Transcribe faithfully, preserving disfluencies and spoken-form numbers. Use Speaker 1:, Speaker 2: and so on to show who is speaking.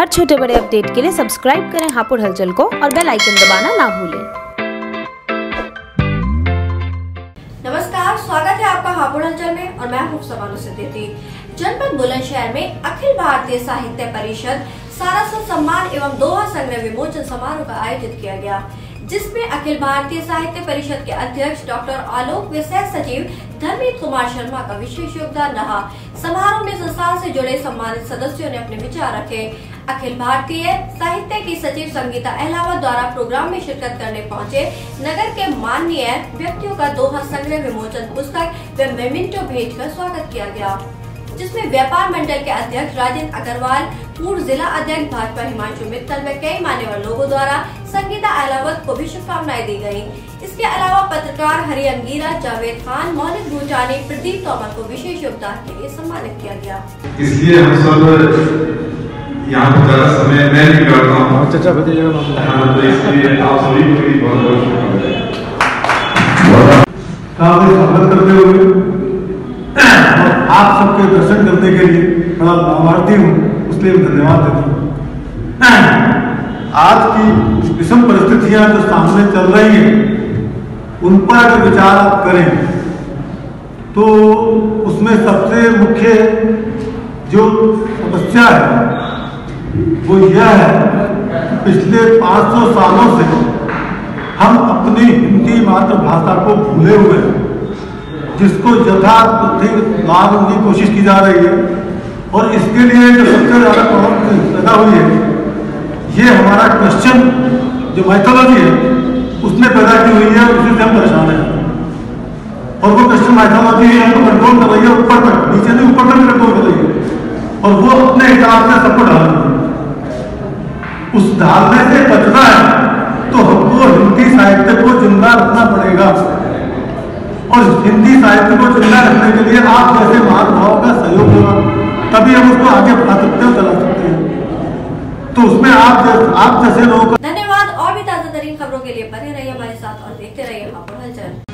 Speaker 1: हर छोटे बड़े अपडेट के लिए सब्सक्राइब करें हापुड़ हलचल को और बेल आइकन दबाना ना भूलें।
Speaker 2: नमस्कार, स्वागत है आपका हापुड़ हलचल में और मैं हूँ समानु सिद्दीकी। जनपद बुलंदशहर में अखिल भारतीय साहित्य परिषद सारस्वत सम्मान एवं दोहा संग्रह विमोचन समारोह का आयोजित किया गया, जिसमें अखिल भारतीय साहित्य परिषद के अध्यक्ष डॉक्टर आलोक व सह सचिव धर्मेंद्र कुमार शर्मा का विशेष योगदान रहा। समारोह में संस्थान से जुड़े सम्मानित सदस्यों ने अपने विचार रखे। अखिल भारतीय साहित्य की सचिव संगीता अहलावत द्वारा प्रोग्राम में शिरकत करने पहुंचे नगर के माननीय व्यक्तियों का दोहा संग्रह विमोचन पुस्तक व मेमेंटो भेंट कर स्वागत किया गया, जिसमें व्यापार मंडल के अध्यक्ष राजेंद्र अग्रवाल, पूर्व जिला अध्यक्ष भाजपा हिमांशु मित्तल व कई मान्यवर लोगों द्वारा संगीता अहलावत को भी शुभकामनाएं दी गयी। इसके अलावा पत्रकार हरि अंगीरा, जावेद खान, मोहनित भूटानी, प्रदीप तोमर को विशेष योगदान के लिए सम्मानित किया गया।
Speaker 3: इसलिए हम सब यहाँ पर ज्यादा समय मैं नहीं करता हूँ, तो इसलिए आप सभी को भी बहुत बहुत शुभकामनाएं।
Speaker 4: स्वागत करते हुए आप सबके दर्शन करने के लिए बड़ा लाभार्थी हूँ, इसलिए धन्यवाद देता हूँ। आज की विषम परिस्थितियां जो सामने चल रही हैं, उन पर अगर विचार आप करें तो उसमें सबसे मुख्य जो समस्या है वो यह है, पिछले पाँच सौ सालों से हम अपनी हिंदी मातृभाषा को भूले हुए हैं, जिसको यथातथिक लाने की कोशिश की जा रही है। और इसके लिए जो सबसे ज्यादा प्रॉब्लम पैदा हुई है, ये हमारा क्वेश्चन जो माइथोलॉजी है उसने पैदा की हुई है, उसी से हम परेशान हैं। और वो क्वेश्चन माइथोलॉजी है हमको कंट्रोल कर रही है, ऊपर तक, नीचे नहीं ऊपर तक कंट्रोल कर रही है, और वो अपने हिसाब से सबको ढाल रही है। उस ढालने से बचना है तो हमको हिंदी साहित्य को जिंदा रखना पड़ेगा, और हिंदी साहित्य को जिंदा रखने के लिए आप जैसे महानुभावों का सहयोग होगा, तभी हम उसको आगे बढ़ा सकते हैं, चला सकते हैं। तो उसमें आप जैसे आप जैसे लोग।
Speaker 2: धन्यवाद। और भी ताजा तरीन खबरों के लिए बने रहिए हमारे साथ और देखते रहिए हापुड़ हलचल।